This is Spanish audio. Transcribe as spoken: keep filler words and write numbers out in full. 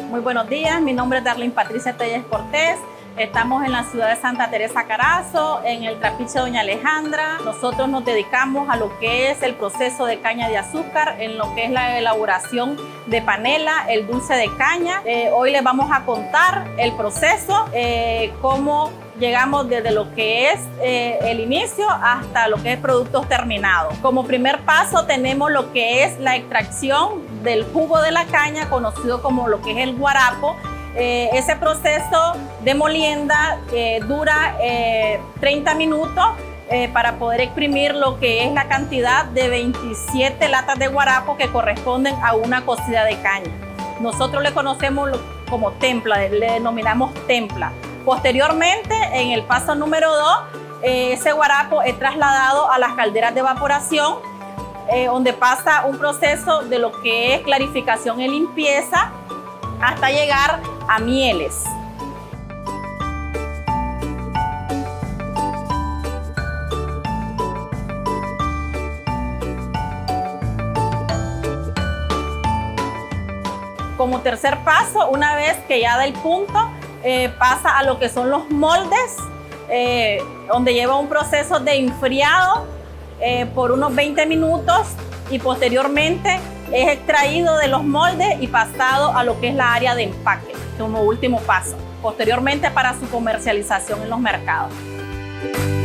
Muy buenos días, mi nombre es Darlene Patricia Telles Cortés. Estamos en la ciudad de Santa Teresa Carazo, en el trapiche Doña Alejandra. Nosotros nos dedicamos a lo que es el proceso de caña de azúcar, en lo que es la elaboración de panela, el dulce de caña. Eh, hoy les vamos a contar el proceso, eh, cómo llegamos desde lo que es eh, el inicio hasta lo que es productos terminados. Como primer paso tenemos lo que es la extracción del jugo de la caña, conocido como lo que es el guarapo. Eh, ese proceso de molienda eh, dura eh, treinta minutos eh, para poder exprimir lo que es la cantidad de veintisiete latas de guarapo que corresponden a una cocida de caña. Nosotros le conocemos como templa, le denominamos templa. Posteriormente, en el paso número dos, eh, ese guarapo es trasladado a las calderas de evaporación, eh, donde pasa un proceso de lo que es clarificación y limpieza hasta llegar a mieles. Como tercer paso, una vez que ya da el punto, Eh, pasa a lo que son los moldes, eh, donde lleva un proceso de enfriado eh, por unos veinte minutos y posteriormente es extraído de los moldes y pasado a lo que es la área de empaque como último paso, posteriormente para su comercialización en los mercados.